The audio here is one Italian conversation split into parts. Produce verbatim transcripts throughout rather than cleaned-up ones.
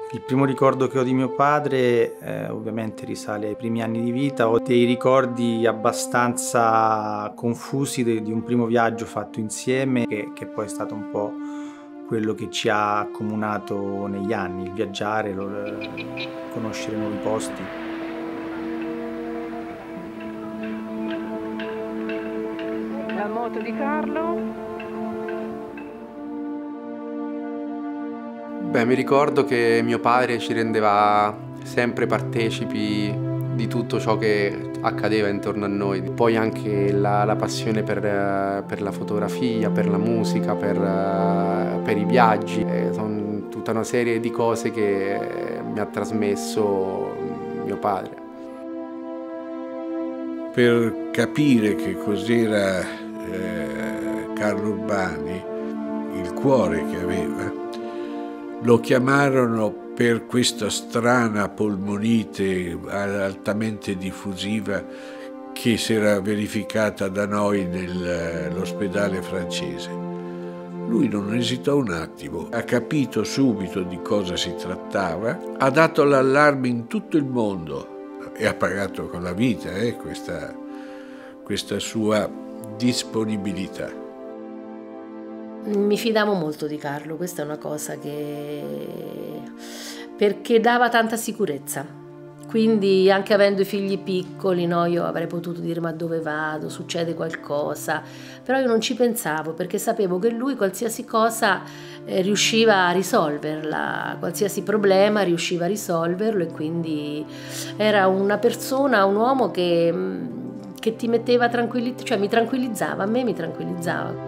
Il primo ricordo che ho di mio padre eh, ovviamente risale ai primi anni di vita. Ho dei ricordi abbastanza confusi de- di un primo viaggio fatto insieme che, che poi è stato un po' quello che ci ha accomunato negli anni, il viaggiare, lo, eh, conoscere nuovi posti. La moto di Carlo. Beh, mi ricordo che mio padre ci rendeva sempre partecipi di tutto ciò che accadeva intorno a noi. Poi anche la, la passione per, per la fotografia, per la musica, per, per i viaggi. Eh, sono tutta una serie di cose che mi ha trasmesso mio padre. Per capire che cos'era eh, Carlo Urbani, il cuore che aveva, lo chiamarono per questa strana polmonite altamente diffusiva che si era verificata da noi nell'ospedale francese. Lui non esitò un attimo, ha capito subito di cosa si trattava, ha dato l'allarme in tutto il mondo e ha pagato con la vita eh, questa, questa sua disponibilità. Mi fidavo molto di Carlo, questa è una cosa che... perché dava tanta sicurezza. Quindi anche avendo i figli piccoli, no, io avrei potuto dire ma dove vado, succede qualcosa, però io non ci pensavo perché sapevo che lui qualsiasi cosa eh, riusciva a risolverla, qualsiasi problema riusciva a risolverlo e quindi era una persona, un uomo che, che ti metteva tranquillità, cioè mi tranquillizzava, a me mi tranquillizzava.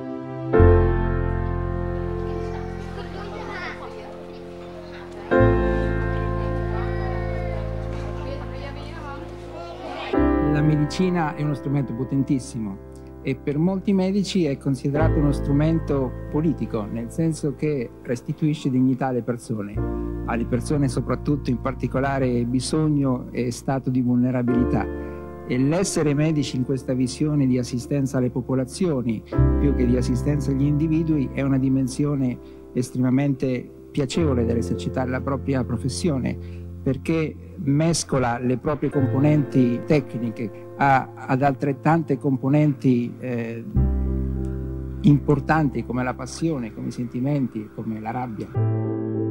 La medicina è uno strumento potentissimo e per molti medici è considerato uno strumento politico, nel senso che restituisce dignità alle persone, alle persone soprattutto in particolare bisogno e stato di vulnerabilità. E l'essere medici in questa visione di assistenza alle popolazioni, più che di assistenza agli individui, è una dimensione estremamente piacevole dell'esercitare la propria professione, perché mescola le proprie componenti tecniche a, ad altrettante componenti eh, importanti come la passione, come i sentimenti, come la rabbia.